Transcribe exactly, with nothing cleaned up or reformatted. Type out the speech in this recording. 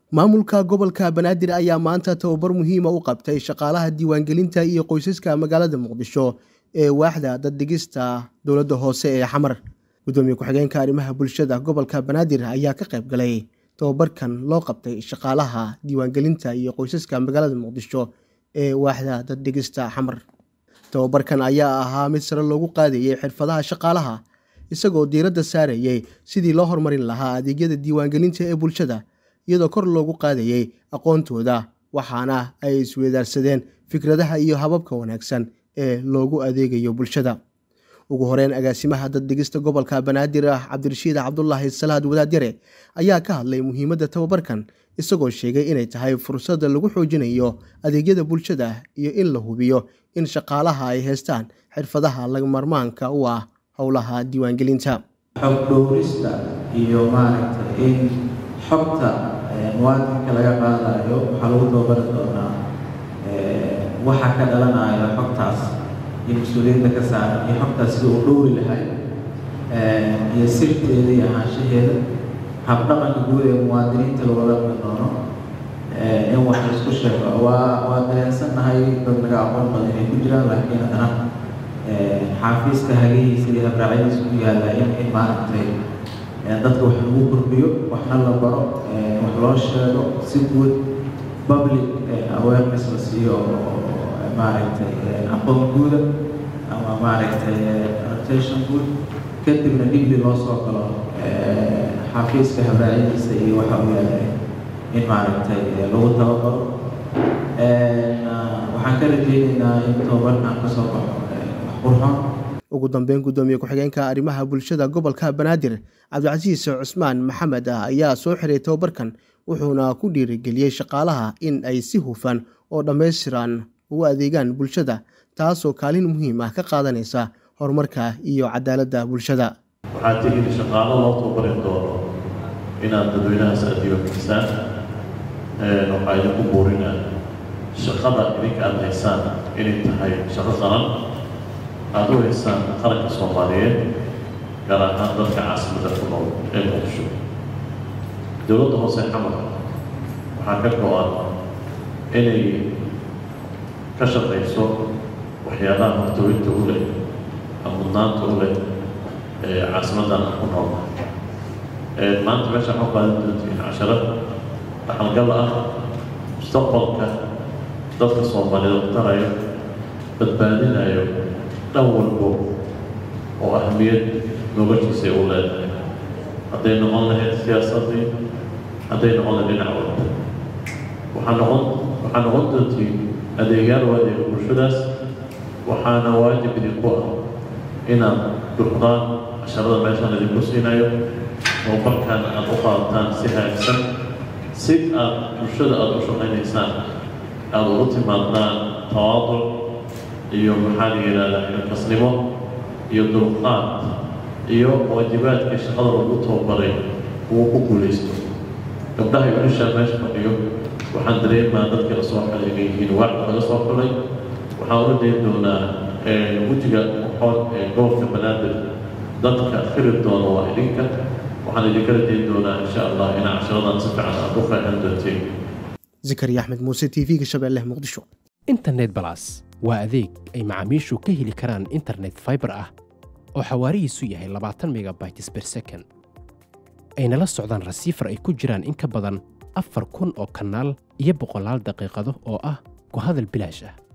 maamulka gobolka Banaadir ayaa maanta tababar muhiim ah u qabtay shaqaalaha diiwaangelinta iyo qoysaska magaalada Muqdisho ee waaxda dad dhigista dowladda hoose ee Xamar. Gudoomiye ku-xigeenka arrimaha bulshada gobolka Banaadir ayaa ka qayb galay tababarkan loo qabtay shaqaalaha diiwaangelinta iyo qoysaska magaalada Muqdisho ee waaxda dad dhigista Xamar. Tababarkan ayaa ahaa mid sare loogu qaadayay xirfadaha shaqaalaha, isagoo diiradda saarayay sidii loo horumarin lahaa adeegyada diiwaangelinta ee bulshada, iyadoo kor loogu qaadayay aqoontooda, waxaana ay isweydaarsadeen fikradaha iyo hababka wanaagsan ee loogu adeegayo bulshada. Ugu horeyn, agaasimaha dad dhigista gobolka Banaadir Cabdirashiid Cabdullaahi Salaad Wadaadyare ayaa ka hadlay muhiimadda tababarkan, isagoo sheegay inay tahay fursad lagu xoojinayo adeegyada bulshada iyo in la hubiyo in shaqaalaha ay haystaan xirfadaha lagama maarmaanka u ah howlaha diiwaangelinta. xog dhowrista iyo maaragtay in xogta muwaadinka laga qaadayo waxaa lagu tababari doonaa waxa ka dhalanaya xogtaas iyo mas-uuliyadda ka saaran iyo xogtaas sida uu dhowri lahay iyo sirteeda iyo ahaanshaheeda, habdhaqanka guud ee muwaadiniinta lagula dhaqmi doono in wax isku sheego. waa waa dareensannahay dad naga aqoon badan inay ku jiraan, laakiin haddana xaafiiska hagihiisa iyo habraacyadiisa ku yaalla in in maaragtay dadka wax lagu kordhiyo, waxna la baro, wax loo sheego, si guud public awareness la siiyo maaragtay aqoon guuda ama maaragtay annotation guud, kadibna dhigli loo soo galo xafiiska habraacyadiisa iyo waxa uu yahay in maaragtay lagu tababaro. waxaan ka rajaynaynaa in tababarkan ka soo baxo wax qurxoon. Ugu dambeyn, gudoomiye ku-xigeenka arrimaha bulshada gobolka Banaadir Cabdicasiis Cusmaan Maxamed ayaa soo xiray tababarkan, wuxuuna ku dhiirigeliyey shaqaalaha in ay si hufan oo dhammaystiran ugu adeegaan bulshada, taasoo kaalin muhiim ah ka qaadanaysa horumarka iyo cadaaladda bulshada. waxaad tihiin shaqaalo loo tababari doono inaad dadweynahaas aad diiwaangelisaan. waxaa idinku buurinaa shaqada idinka aad haysaan inay tahay shaqo qaran, aada u haysaan qaranka Soomaaliyeed, gaar ahaan dadka caasimadda ku nool ee Muqdisho. dowladda hoose Xamar waxaa ka go-an inay ka shaqayso waxyaabaha hortooyinta u leh ama mudnaanta u leh ee caasimaddan ku nool. maanta meesha waxaa qaadan doontiin casharo dhaxalgal ah mustaqbalka dadka Soomaaliyeed taraya, badbaadinayo dhan walbo oo ahmiyad noloshiisa u leedahay, hadday noqon lahayd siyaasadii, hadday noqon lahayd dhinac walba. waxaa noqon waxaa noqon doontiin adeegyaal u adeega bulshadaas, waxaana waajib idinku ah inaad duxdaan casharada meeshaan idinku siinayo oo markaan aad u qaadataan si hagaagsan, si aad bulshada aada u shaqaynaysaan aada ugu timaadaan tawaaduc iyo maxaa la yidhahdaa xilkasnimo iyo dulqaad iyo waajibaadka shaqada lagu tababaray uu ku guulaysto. gabdhaha iyo wiilashaa meesha fadhiyo waxaan dareemaa dadka la soo xalay inay yihiin waaxda laga soo xulay. waxaan ula dayn doonaa wejiga qoxoon ee gobolka Banaadir dadka firi doona waa idinka. waxaan idinkala dayn doonaa insha allah inaa casharadan si fiican aad u faahan doontiin. Zakariya Axmed Muuse, T V-ga Shabeelle, Muqdisho. Internet Plus waa adeeg ay macaamiishu ka heli karaan internet fiber ah oo xawaarihiisu yahay labaatan megabytes per second, ayna la socdaan rasiifar ay ku jiraan in ka badan afar kun oo kanaal iyo boqolaal daqiiqado oo ah ku hadal bilaash ah.